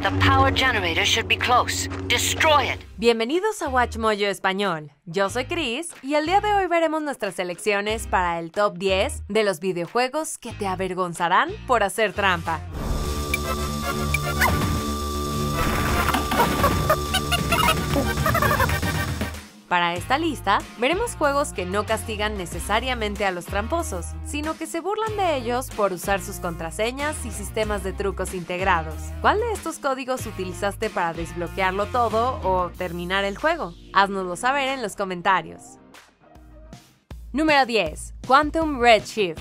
The power generator should be close. Destroy it. Bienvenidos a WatchMojo Español. Yo soy Chris y el día de hoy veremos nuestras selecciones para el top 10 de los videojuegos que te avergonzarán por hacer trampa. Para esta lista, veremos juegos que no castigan necesariamente a los tramposos, sino que se burlan de ellos por usar sus contraseñas y sistemas de trucos integrados. ¿Cuál de estos códigos utilizaste para desbloquearlo todo o terminar el juego? Haznoslo saber en los comentarios. Número 10. Quantum Redshift.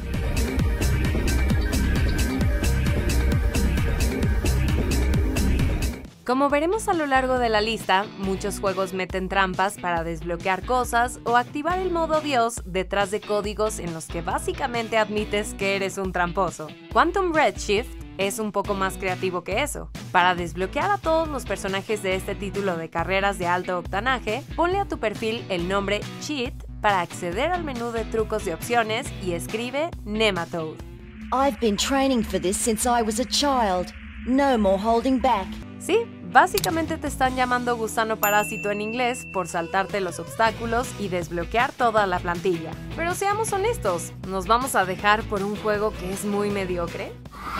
Como veremos a lo largo de la lista, muchos juegos meten trampas para desbloquear cosas o activar el modo Dios detrás de códigos en los que básicamente admites que eres un tramposo. Quantum Redshift es un poco más creativo que eso. Para desbloquear a todos los personajes de este título de carreras de alto octanaje, ponle a tu perfil el nombre Cheat para acceder al menú de trucos de opciones y escribe Nematode. I've been training for this since I was a child. No more holding back. Sí, básicamente te están llamando gusano parásito en inglés por saltarte los obstáculos y desbloquear toda la plantilla. Pero seamos honestos, ¿nos vamos a dejar por un juego que es muy mediocre?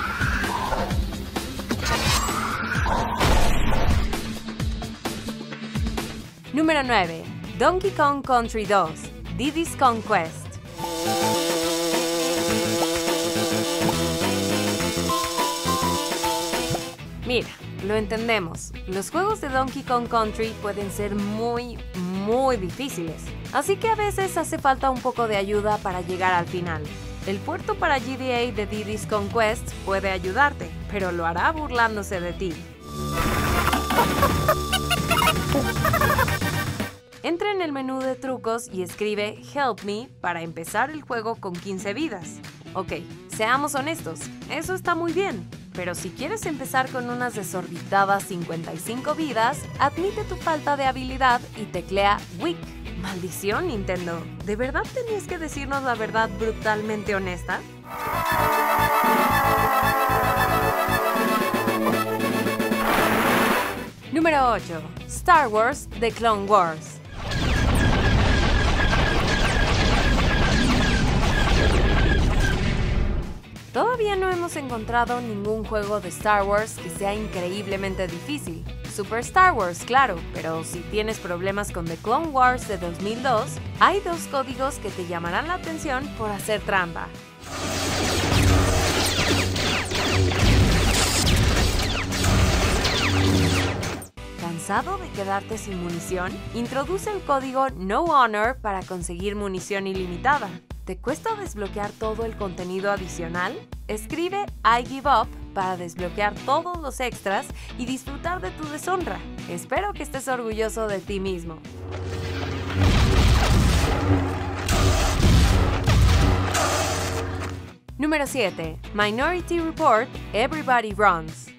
Número 9. Donkey Kong Country 2, Diddy's Kong Quest. Mira, lo entendemos, los juegos de Donkey Kong Country pueden ser muy difíciles, así que a veces hace falta un poco de ayuda para llegar al final. El puerto para GBA de Diddy's Kong Quest puede ayudarte, pero lo hará burlándose de ti. Entra en el menú de trucos y escribe Help Me para empezar el juego con 15 vidas. Ok, seamos honestos, eso está muy bien. Pero si quieres empezar con unas desorbitadas 55 vidas, admite tu falta de habilidad y teclea Weak. Maldición, Nintendo. ¿De verdad tenías que decirnos la verdad brutalmente honesta? Número 8. Star Wars The Clone Wars. Todavía no hemos encontrado ningún juego de Star Wars que sea increíblemente difícil. Super Star Wars, claro, pero si tienes problemas con The Clone Wars de 2002, hay dos códigos que te llamarán la atención por hacer trampa. ¿Cansado de quedarte sin munición? Introduce el código No Honor para conseguir munición ilimitada. ¿Te cuesta desbloquear todo el contenido adicional? Escribe I Give Up para desbloquear todos los extras y disfrutar de tu deshonra. Espero que estés orgulloso de ti mismo. Número 7. Minority Report Everybody Runs.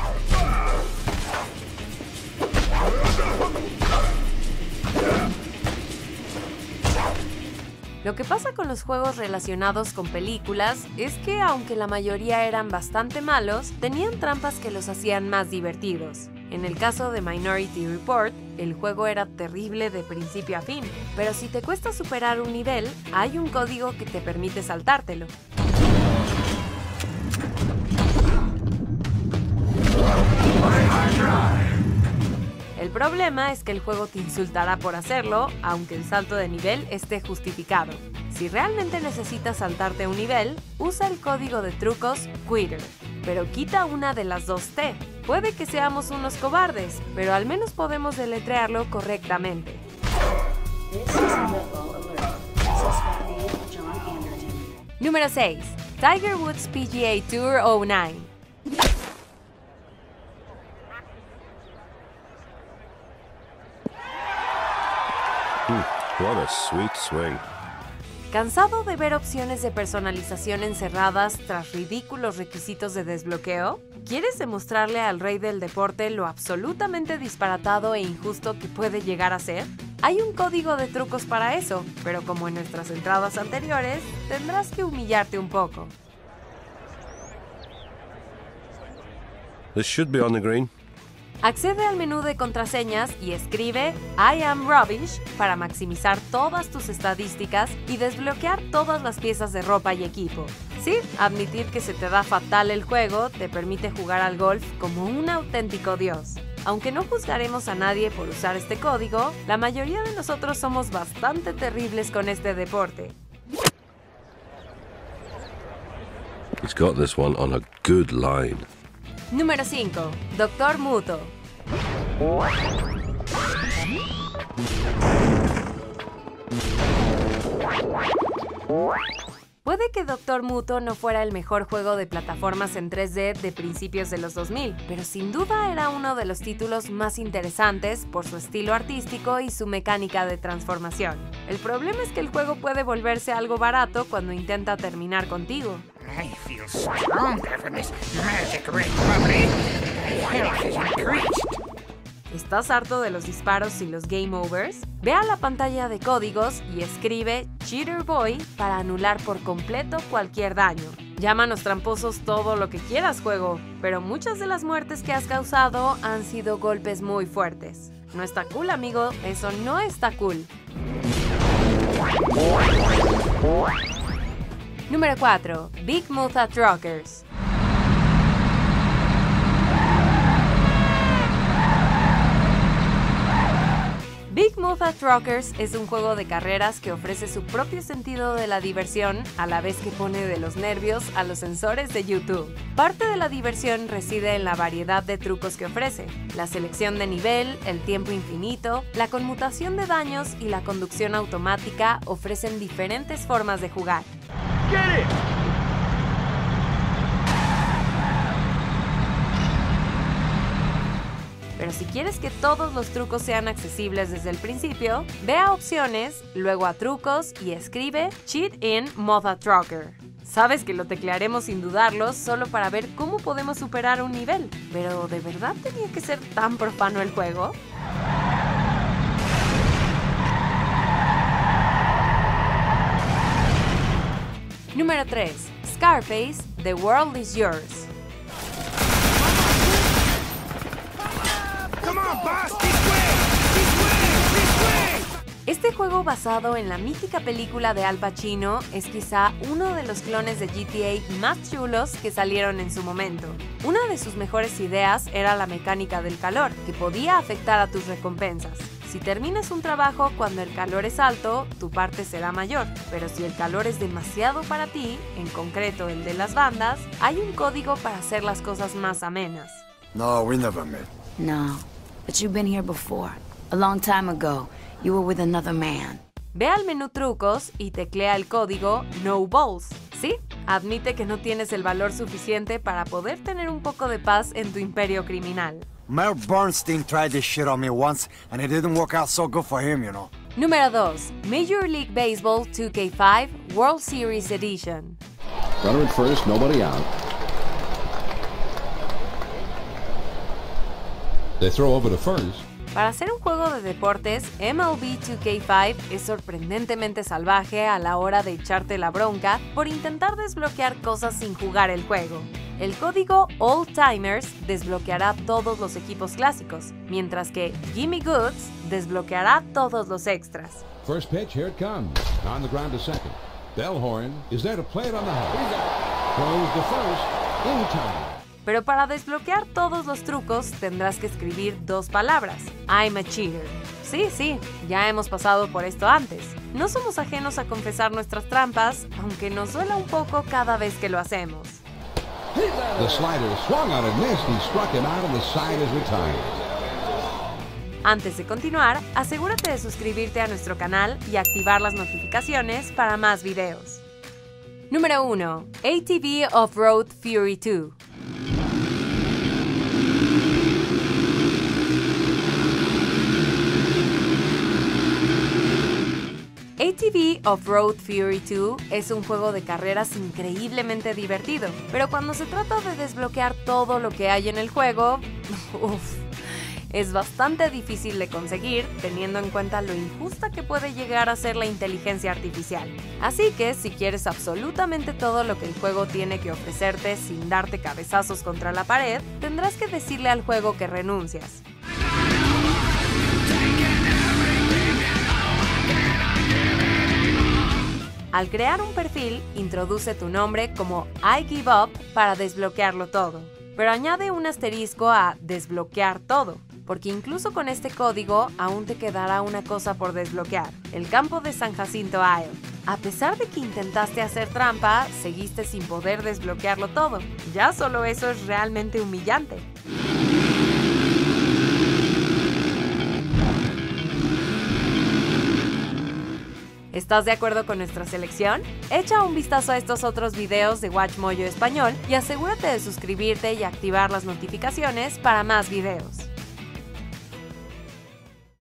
Lo que pasa con los juegos relacionados con películas es que, aunque la mayoría eran bastante malos, tenían trampas que los hacían más divertidos. En el caso de Minority Report, el juego era terrible de principio a fin, pero si te cuesta superar un nivel, hay un código que te permite saltártelo. El problema es que el juego te insultará por hacerlo, aunque el salto de nivel esté justificado. Si realmente necesitas saltarte un nivel, usa el código de trucos Quitter, pero quita una de las dos T. Puede que seamos unos cobardes, pero al menos podemos deletrearlo correctamente. Número 6. Tiger Woods PGA Tour 09. What a sweet swing. ¿Cansado de ver opciones de personalización encerradas tras ridículos requisitos de desbloqueo? ¿Quieres demostrarle al rey del deporte lo absolutamente disparatado e injusto que puede llegar a ser? Hay un código de trucos para eso, pero como en nuestras entradas anteriores, tendrás que humillarte un poco. This should be on the green. Accede al menú de contraseñas y escribe I am rubbish para maximizar todas tus estadísticas y desbloquear todas las piezas de ropa y equipo. Sí, admitir que se te da fatal el juego te permite jugar al golf como un auténtico dios. Aunque no juzgaremos a nadie por usar este código, la mayoría de nosotros somos bastante terribles con este deporte. He's got this one on a good line. Número 5. Dr. Muto. Puede que Dr. Muto no fuera el mejor juego de plataformas en 3D de principios de los 2000, pero sin duda era uno de los títulos más interesantes por su estilo artístico y su mecánica de transformación. El problema es que el juego puede volverse algo barato cuando intenta terminar contigo. I feel stronger from this magic recovery. My health is increased. ¿Estás harto de los disparos y los game overs? Ve a la pantalla de códigos y escribe Cheater Boy para anular por completo cualquier daño. Llámanos tramposos todo lo que quieras, juego, pero muchas de las muertes que has causado han sido golpes muy fuertes. No está cool, amigo, eso no está cool. Número 4. Big Mutha Truckers. Big Mutha Truckers es un juego de carreras que ofrece su propio sentido de la diversión a la vez que pone de los nervios a los sensores de YouTube. Parte de la diversión reside en la variedad de trucos que ofrece, la selección de nivel, el tiempo infinito, la conmutación de daños y la conducción automática ofrecen diferentes formas de jugar. Get it! Pero si quieres que todos los trucos sean accesibles desde el principio, ve a opciones, luego a trucos y escribe Cheat in Mutha Trucker. Sabes que lo teclearemos sin dudarlo solo para ver cómo podemos superar un nivel, pero ¿de verdad tenía que ser tan profano el juego? Número 3. Scarface, The World is Yours. Este juego basado en la mítica película de Al Pacino es quizá uno de los clones de GTA más chulos que salieron en su momento. Una de sus mejores ideas era la mecánica del calor, que podía afectar a tus recompensas. Si terminas un trabajo cuando el calor es alto, tu parte será mayor, pero si el calor es demasiado para ti, en concreto el de las bandas, hay un código para hacer las cosas más amenas. No, we never met. No, but you've been here before. A long time ago, you were with another man. Ve al menú trucos y teclea el código No Balls. Sí, admite que no tienes el valor suficiente para poder tener un poco de paz en tu imperio criminal. Mayor Bernstein tried this shit on me once, and it didn't work out so good for him, you know. Número 2. Major League Baseball 2K5 World Series Edition. Runner at first, nobody out. They throw over to first. Para ser un juego de deportes, MLB 2K5 es sorprendentemente salvaje a la hora de echarte la bronca por intentar desbloquear cosas sin jugar el juego. El código Old Timers desbloqueará todos los equipos clásicos, mientras que Gimme Goods desbloqueará todos los extras. First pitch, here it comes. On the ground to second. Bellhorn is there to play it on the home. Throws to first, in time. Pero para desbloquear todos los trucos tendrás que escribir dos palabras, I'm a cheater. Sí, ya hemos pasado por esto antes. No somos ajenos a confesar nuestras trampas, aunque nos duela un poco cada vez que lo hacemos. The slider swung on and missed. He struck him out and the side is retired. Antes de continuar, asegúrate de suscribirte a nuestro canal y activar las notificaciones para más videos. Número 1. ATV Off-Road Fury 2. ATV Off-Road Fury 2 es un juego de carreras increíblemente divertido, pero cuando se trata de desbloquear todo lo que hay en el juego, es bastante difícil de conseguir, teniendo en cuenta lo injusta que puede llegar a ser la inteligencia artificial. Así que, si quieres absolutamente todo lo que el juego tiene que ofrecerte sin darte cabezazos contra la pared, tendrás que decirle al juego que renuncias. Al crear un perfil, introduce tu nombre como I give up para desbloquearlo todo, pero añade un asterisco a desbloquear todo, porque incluso con este código aún te quedará una cosa por desbloquear, el campo de San Jacinto Isle. A pesar de que intentaste hacer trampa, seguiste sin poder desbloquearlo todo. Ya solo eso es realmente humillante. ¿Estás de acuerdo con nuestra selección? Echa un vistazo a estos otros videos de WatchMojo Español y asegúrate de suscribirte y activar las notificaciones para más videos.